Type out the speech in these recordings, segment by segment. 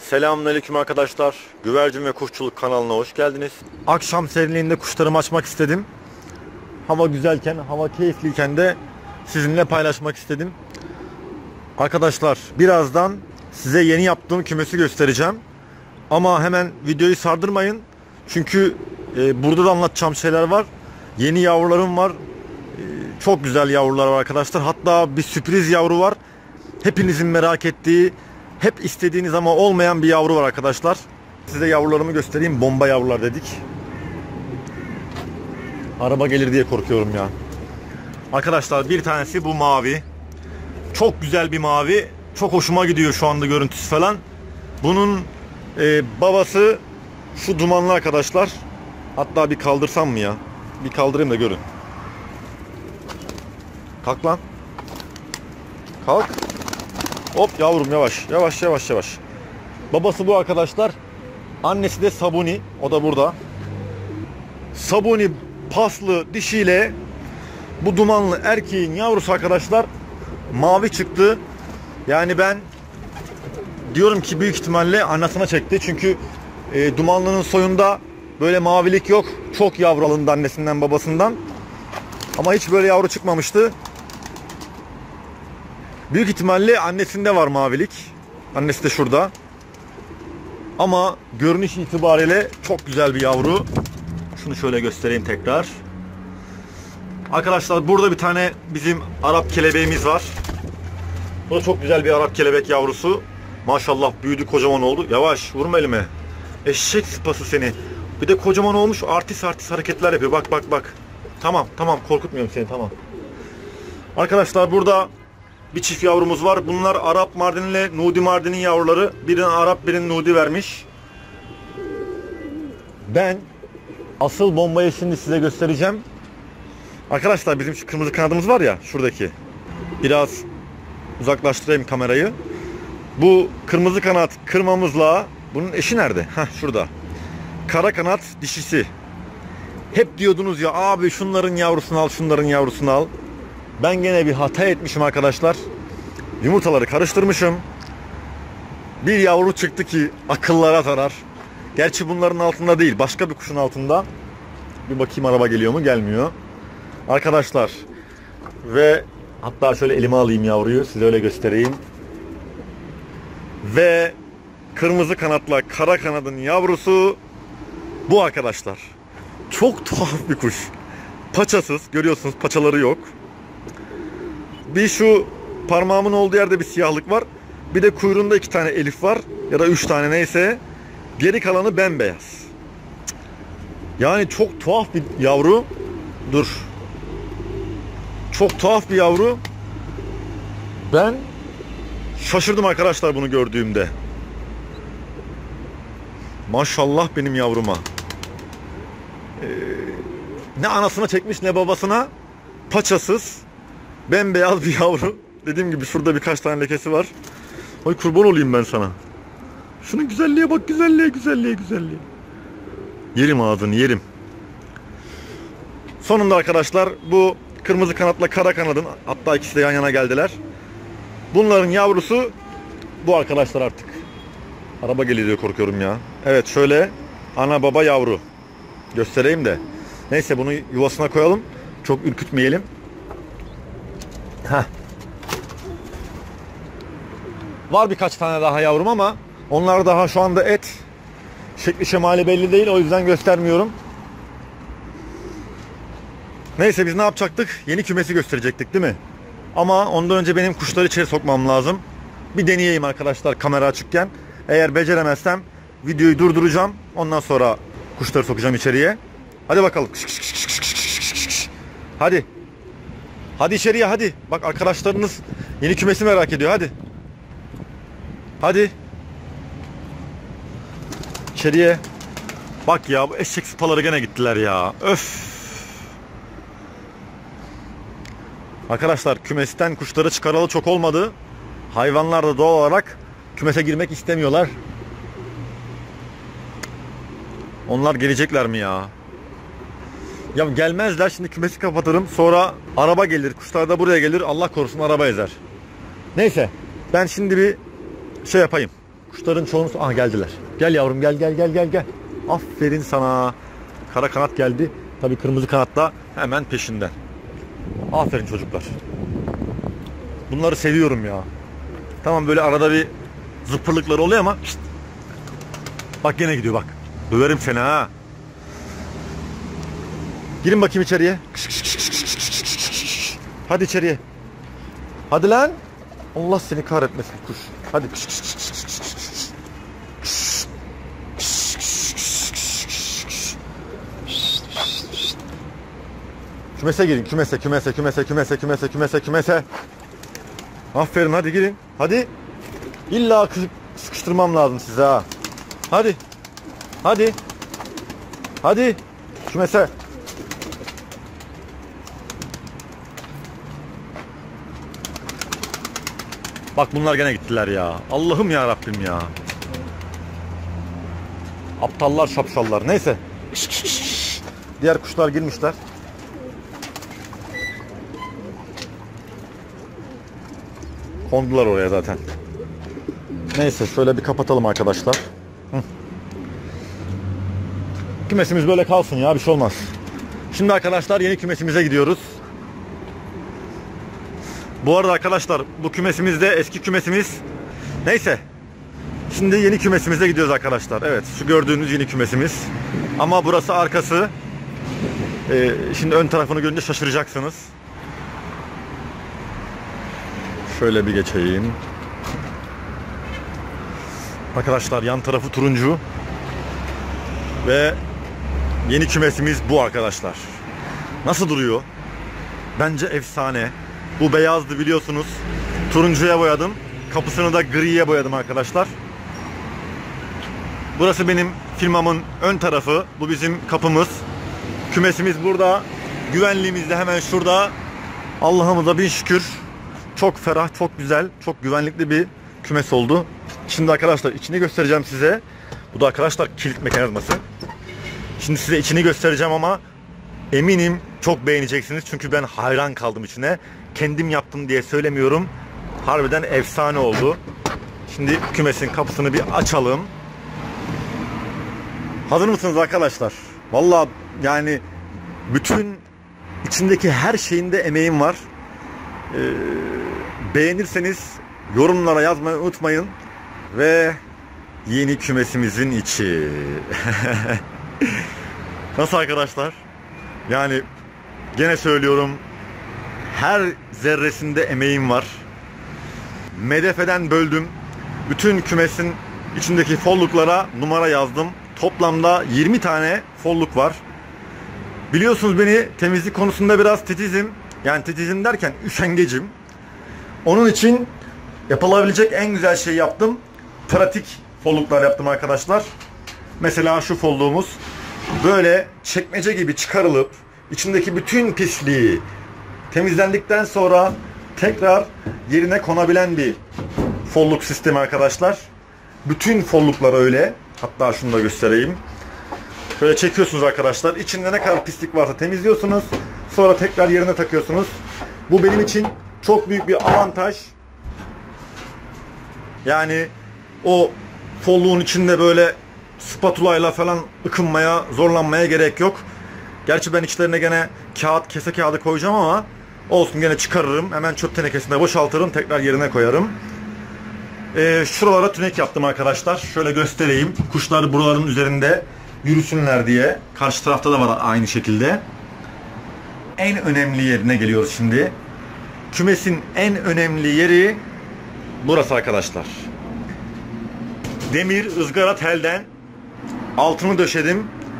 Selamünaleyküm arkadaşlar. Güvercin ve Kuşçuluk kanalına hoş geldiniz. Akşam serinliğinde kuşlarımı açmak istedim. Hava güzelken, hava keyifliyken de sizinle paylaşmak istedim. Arkadaşlar birazdan size yeni yaptığım kümesi göstereceğim. Ama hemen videoyu sardırmayın. Çünkü burada da anlatacağım şeyler var. Yeni yavrularım var. Çok güzel yavrular var arkadaşlar. Hatta bir sürpriz yavru var. Hepinizin merak ettiği, hep istediğiniz ama olmayan bir yavru var arkadaşlar. Size yavrularımı göstereyim. Bomba yavrular dedik. Araba gelir diye korkuyorum ya. Arkadaşlar bir tanesi bu mavi. Çok güzel bir mavi. Çok hoşuma gidiyor şu anda görüntüsü falan. Bunun babası şu dumanlı arkadaşlar. Hatta bir kaldırsam mı ya? Bir kaldırayım da görün. Kalk lan. Kalk. Hop yavrum yavaş. Yavaş yavaş yavaş. Babası bu arkadaşlar. Annesi de Sabuni. O da burada. Sabuni paslı dişiyle bu dumanlı erkeğin yavrusu arkadaşlar mavi çıktı. Yani ben diyorum ki büyük ihtimalle annesine çekti. Çünkü dumanlının soyunda böyle mavilik yok. Çok yavru alındı annesinden babasından. Ama hiç böyle yavru çıkmamıştı. Büyük ihtimalle annesinde var mavilik. Annesi de şurada. Ama görünüş itibariyle çok güzel bir yavru. Şunu şöyle göstereyim tekrar. Arkadaşlar burada bir tane bizim Arap kelebeğimiz var. Bu da çok güzel bir Arap kelebek yavrusu. Maşallah büyüdü, kocaman oldu. Yavaş vurma elime. Eşek sıpası seni. Bir de kocaman olmuş, artist hareketler yapıyor. Bak bak bak. Tamam tamam, korkutmuyorum seni, tamam. Arkadaşlar burada bir çift yavrumuz var. Bunlar Arap Mardin ile Nudi Mardin'in yavruları. Birinin Arap, birinin Nudi vermiş. Ben asıl bombayı şimdi size göstereceğim. Arkadaşlar bizim şu kırmızı kanadımız var ya, şuradaki. Biraz uzaklaştırayım kamerayı. Bu kırmızı kanat kırmamızla bunun eşi nerede? Heh, şurada. Kara kanat dişisi. Hep diyordunuz ya abi şunların yavrusunu al, şunların yavrusunu al. Ben gene bir hata etmişim arkadaşlar. Yumurtaları karıştırmışım. Bir yavru çıktı ki akıllara zarar. Gerçi bunların altında değil, başka bir kuşun altında. Bir bakayım araba geliyor mu? Gelmiyor. Arkadaşlar ve hatta şöyle elime alayım yavruyu, size öyle göstereyim. Ve kırmızı kanatla kara kanadın yavrusu bu arkadaşlar. Çok tuhaf bir kuş. Paçasız, görüyorsunuz paçaları yok. Bir şu parmağımın olduğu yerde bir siyahlık var. Bir de kuyruğunda 2 tane elif var. Ya da 3 tane neyse. Geri kalanı bembeyaz. Yani çok tuhaf bir yavru. Dur. Çok tuhaf bir yavru. Ben şaşırdım arkadaşlar bunu gördüğümde. Maşallah benim yavruma. Ne anasına çekmiş ne babasına. Paçasız. Bembeyaz bir yavru. Dediğim gibi şurada birkaç tane lekesi var. Ay kurban olayım ben sana. Şunun güzelliğe bak, güzelliğe. Yerim ağzını, yerim. Sonunda arkadaşlar bu kırmızı kanatla kara kanadın, hatta ikisi de yan yana geldiler. Bunların yavrusu bu arkadaşlar artık. Araba geliyor diye korkuyorum ya. Evet şöyle ana baba yavru. Göstereyim de. Neyse bunu yuvasına koyalım. Çok ürkütmeyelim. Heh. Var birkaç tane daha yavrum ama onlar daha şu anda et. Şekli şemali belli değil, o yüzden göstermiyorum. Neyse biz ne yapacaktık? Yeni kümesi gösterecektik değil mi? Ama ondan önce benim kuşları içeri sokmam lazım. Bir deneyeyim arkadaşlar kamera açıkken. Eğer beceremezsem videoyu durduracağım. Ondan sonra kuşları sokacağım içeriye. Hadi bakalım. Hadi. Hadi içeriye hadi. Bak arkadaşlarınız yeni kümesi merak ediyor, hadi. Hadi. İçeriye. Bak ya bu eşek sıpaları gene gittiler ya. Öf. Arkadaşlar kümesten kuşları çıkaralı çok olmadı. Hayvanlar da doğal olarak kümese girmek istemiyorlar. Onlar gelecekler mi ya? Ya gelmezler, şimdi kümesi kapatırım. Sonra araba gelir, kuşlar da buraya gelir. Allah korusun araba ezer. Neyse ben şimdi bir şey yapayım. Kuşların çoğunu... Aha geldiler. Gel yavrum gel gel gel gel gel. Aferin sana. Kara kanat geldi. Tabii kırmızı kanat da hemen peşinden. Aferin çocuklar. Bunları seviyorum ya. Tamam böyle arada bir zıpırlıkları oluyor ama şişt. Bak gene gidiyor bak. Döverim seni ha. Girin bakayım içeriye. Hadi içeriye. Hadi lan. Allah seni kahretmesin kuş. Hadi. Kümese girin. Kümese. Aferin hadi girin. Hadi. İlla sıkıştırmam lazım size ha. Hadi. Hadi. Kümese. Bak bunlar gene gittiler ya. Allah'ım ya Rabbim ya. Aptallar şapşallar. Neyse. Diğer kuşlar girmişler. Kondular oraya zaten. Neyse şöyle bir kapatalım arkadaşlar. Kümesimiz böyle kalsın ya, bir şey olmaz. Şimdi arkadaşlar yeni kümesimize gidiyoruz. Bu arada arkadaşlar bu kümesimiz de eski kümesimiz. Neyse. Şimdi yeni kümesimize gidiyoruz arkadaşlar. Evet şu gördüğünüz yeni kümesimiz. Ama burası arkası. Şimdi ön tarafını görünce şaşıracaksınız. Şöyle bir geçeyim. Arkadaşlar yan tarafı turuncu. Ve yeni kümesimiz bu arkadaşlar. Nasıl duruyor? Bence efsane. Bu beyazdı biliyorsunuz. Turuncuya boyadım. Kapısını da griye boyadım arkadaşlar. Burası benim firmamın ön tarafı. Bu bizim kapımız. Kümesimiz burada. Güvenliğimiz de hemen şurada. Allah'ımıza bin şükür. Çok ferah, çok güzel, çok güvenlikli bir kümes oldu. Şimdi arkadaşlar içini göstereceğim size. Bu da arkadaşlar kilit mekanizması. Şimdi size içini göstereceğim ama eminim çok beğeneceksiniz. Çünkü ben hayran kaldım içine. Kendim yaptım diye söylemiyorum. Harbiden efsane oldu. Şimdi kümesin kapısını bir açalım. Hazır mısınız arkadaşlar? Vallahi yani bütün içindeki her şeyinde emeğim var. Beğenirseniz yorumlara yazmayı unutmayın. Ve yeni kümesimizin içi. Nasıl arkadaşlar? Yani gene söylüyorum, her zerresinde emeğim var. MDF'den böldüm. Bütün kümesin içindeki folluklara numara yazdım. Toplamda 20 tane folluk var. Biliyorsunuz beni temizlik konusunda biraz titizim. Yani titizim derken üşengecim. Onun için yapılabilecek en güzel şeyi yaptım. Pratik folluklar yaptım arkadaşlar. Mesela şu folluğumuz böyle çekmece gibi çıkarılıp içindeki bütün pisliği temizlendikten sonra tekrar yerine konabilen bir folluk sistemi arkadaşlar. Bütün folluklar öyle. Hatta şunu da göstereyim. Şöyle çekiyorsunuz arkadaşlar. İçinde ne kadar pislik varsa temizliyorsunuz. Sonra tekrar yerine takıyorsunuz. Bu benim için çok büyük bir avantaj. Yani o folluğun içinde böyle spatulayla falan ıkınmaya, zorlanmaya gerek yok. Gerçi ben içlerine gene kağıt, kese kağıdı koyacağım ama olsun, gene çıkarırım. Hemen çöp tenekesine boşaltırım. Tekrar yerine koyarım. Şuralara tünek yaptım arkadaşlar. Şöyle göstereyim. Kuşlar buraların üzerinde yürüsünler diye. Karşı tarafta da var aynı şekilde. En önemli yerine geliyoruz şimdi. Kümesin en önemli yeri burası arkadaşlar. Demir ızgara telden altını döşedim.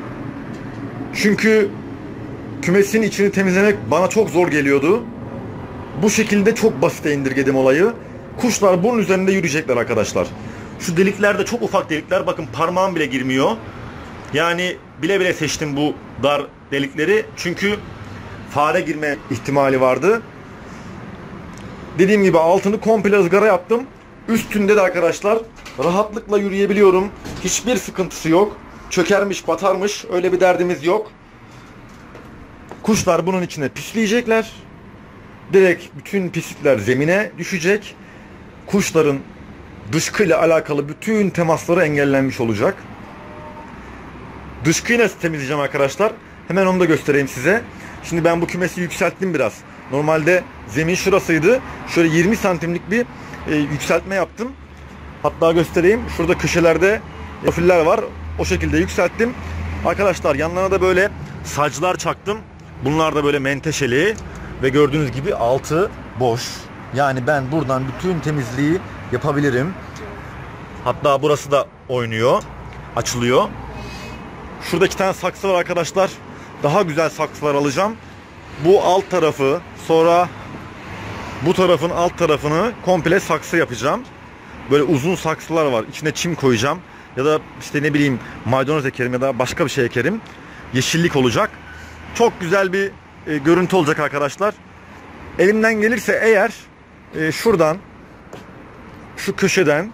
Çünkü kümesin içini temizlemek bana çok zor geliyordu. Bu şekilde çok basite indirgedim olayı. Kuşlar bunun üzerinde yürüyecekler arkadaşlar. Şu delikler de çok ufak delikler. Bakın parmağım bile girmiyor. Yani bile bile seçtim bu dar delikleri. Çünkü fare girme ihtimali vardı. Dediğim gibi altını komple ızgara yaptım. Üstünde de arkadaşlar rahatlıkla yürüyebiliyorum. Hiçbir sıkıntısı yok. Çökermiş, batarmış, öyle bir derdimiz yok. Kuşlar bunun içine pisleyecekler. Direkt bütün pislikler zemine düşecek. Kuşların dışkıyla alakalı bütün temasları engellenmiş olacak. Dışkıyı nasıl temizleyeceğim arkadaşlar? Hemen onu da göstereyim size. Şimdi ben bu kümesi yükselttim biraz. Normalde zemin şurasıydı. Şöyle 20 santimlik bir yükseltme yaptım. Hatta göstereyim. Şurada köşelerde profiller var. O şekilde yükselttim. Arkadaşlar yanlarına da böyle saclar çaktım. Bunlar da böyle menteşeli. Ve gördüğünüz gibi altı boş. Yani ben buradan bütün temizliği yapabilirim. Hatta burası da oynuyor. Açılıyor. Şurada 2 tane saksı var arkadaşlar. Daha güzel saksılar alacağım. Bu alt tarafı, sonra bu tarafın alt tarafını komple saksı yapacağım. Böyle uzun saksılar var. İçine çim koyacağım. Ya da işte ne bileyim maydanoz ekerim ya da başka bir şey ekerim. Yeşillik olacak. Çok güzel bir görüntü olacak arkadaşlar. Elimden gelirse eğer şuradan, şu köşeden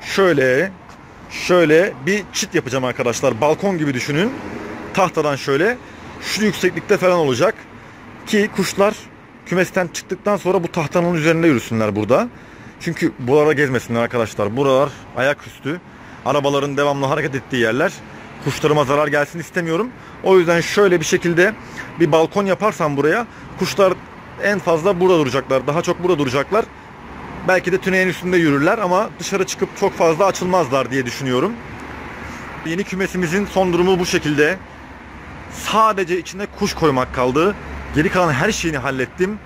şöyle bir çit yapacağım arkadaşlar. Balkon gibi düşünün. Tahtadan şöyle. Şu yükseklikte falan olacak. Ki kuşlar kümesten çıktıktan sonra bu tahtanın üzerinde yürüsünler burada. Çünkü buralara gezmesinler arkadaşlar. Buralar ayaküstü. Arabaların devamlı hareket ettiği yerler. Kuşlarıma zarar gelsin istemiyorum. O yüzden şöyle bir şekilde bir balkon yaparsam buraya, kuşlar en fazla burada duracaklar. Daha çok burada duracaklar. Belki de tüneyin üstünde yürürler ama dışarı çıkıp çok fazla açılmazlar diye düşünüyorum. Yeni kümesimizin son durumu bu şekilde. Sadece içine kuş koymak kaldı. Geri kalan her şeyini hallettim.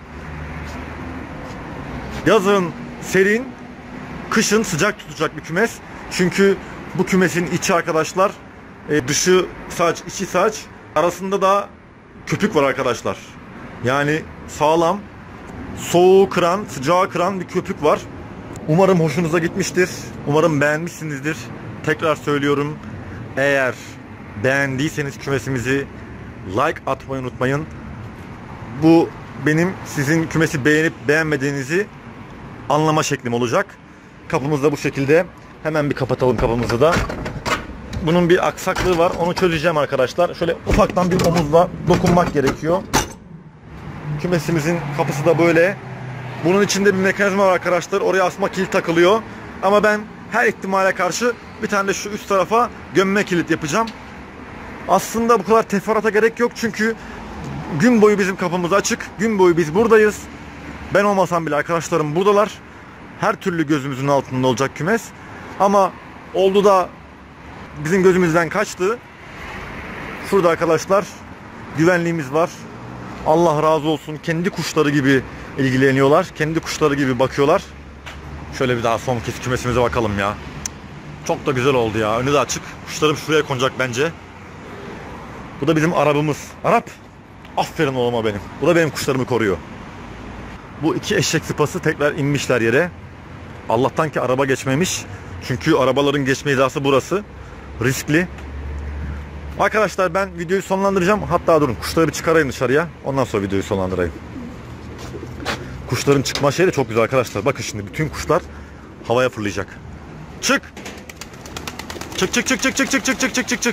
Yazın serin, kışın sıcak tutacak bir kümes. Çünkü bu kümesin içi arkadaşlar, dışı saç, içi saç. Arasında da köpük var arkadaşlar. Yani sağlam, soğuğu kıran, sıcağı kıran bir köpük var. Umarım hoşunuza gitmiştir. Umarım beğenmişsinizdir. Tekrar söylüyorum. Eğer beğendiyseniz kümesimizi like atmayı unutmayın. Bu benim sizin kümesi beğenip beğenmediğinizi anlama şeklim olacak. Kapımız da bu şekilde. Hemen bir kapatalım kapımızı da. Bunun bir aksaklığı var. Onu çözeceğim arkadaşlar. Şöyle ufaktan bir omuzla dokunmak gerekiyor. Kümesimizin kapısı da böyle. Bunun içinde bir mekanizma var arkadaşlar. Oraya asma kilit takılıyor. Ama ben her ihtimale karşı bir tane de şu üst tarafa gömme kilit yapacağım. Aslında bu kadar teferruata gerek yok. Çünkü gün boyu bizim kapımız açık. Gün boyu biz buradayız. Ben olmasam bile arkadaşlarım buradalar. Her türlü gözümüzün altında olacak kümes. Ama oldu da bizim gözümüzden kaçtı. Şurada arkadaşlar güvenliğimiz var. Allah razı olsun. Kendi kuşları gibi ilgileniyorlar. Kendi kuşları gibi bakıyorlar. Şöyle bir daha son kez kümesimize bakalım ya. Çok da güzel oldu ya. Önü de açık. Kuşlarım şuraya konacak bence. Bu da bizim Arap'ımız. Arap. Aferin oğluma benim. Bu da benim kuşlarımı koruyor. Bu 2 eşek sıpası tekrar inmişler yere. Allah'tan ki araba geçmemiş. Çünkü arabaların geçme hizası burası. Riskli. Arkadaşlar ben videoyu sonlandıracağım. Hatta durun kuşları bir çıkarayım dışarıya. Ondan sonra videoyu sonlandırayım. Kuşların çıkma şeyi de çok güzel arkadaşlar. Bakın şimdi bütün kuşlar havaya fırlayacak. Çık. Çık çık çık çık çık çık çık çık çık çık çık.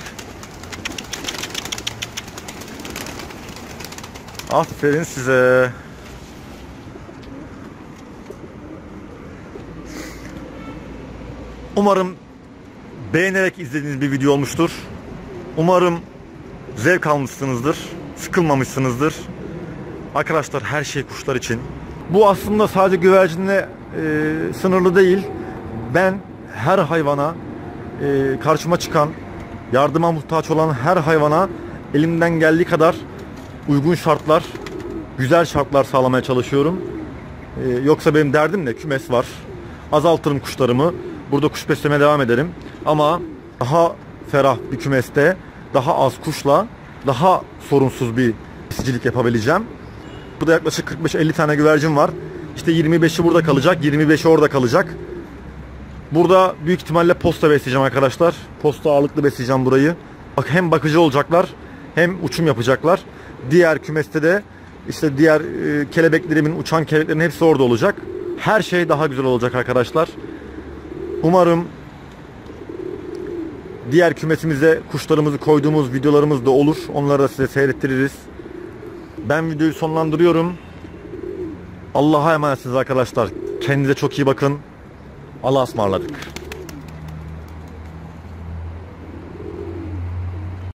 Aferin size. Umarım beğenerek izlediğiniz bir video olmuştur. Umarım zevk almışsınızdır. Sıkılmamışsınızdır. Arkadaşlar her şey kuşlar için. Bu aslında sadece güvercinle sınırlı değil. Ben her hayvana, karşıma çıkan, yardıma muhtaç olan her hayvana elimden geldiği kadar uygun şartlar, güzel şartlar sağlamaya çalışıyorum. Yoksa benim derdim ne? Kümes var. Azaltırım kuşlarımı. Burada kuş beslemeye devam ederim. Ama daha ferah bir kümeste, daha az kuşla, daha sorunsuz bir besicilik yapabileceğim. Burada yaklaşık 45-50 tane güvercin var. İşte 25'i burada kalacak, 25'i orada kalacak. Burada büyük ihtimalle posta besleyeceğim arkadaşlar. Posta ağırlıklı besleyeceğim burayı. Bak hem bakıcı olacaklar, hem uçum yapacaklar. Diğer kümeste de işte diğer kelebeklerimin, uçan kelebeklerin hepsi orada olacak. Her şey daha güzel olacak arkadaşlar. Umarım diğer kümesimize kuşlarımızı koyduğumuz videolarımız da olur. Onları da size seyrettiririz. Ben videoyu sonlandırıyorum. Allah'a emanetsiniz arkadaşlar. Kendinize çok iyi bakın. Allah'a ısmarladık.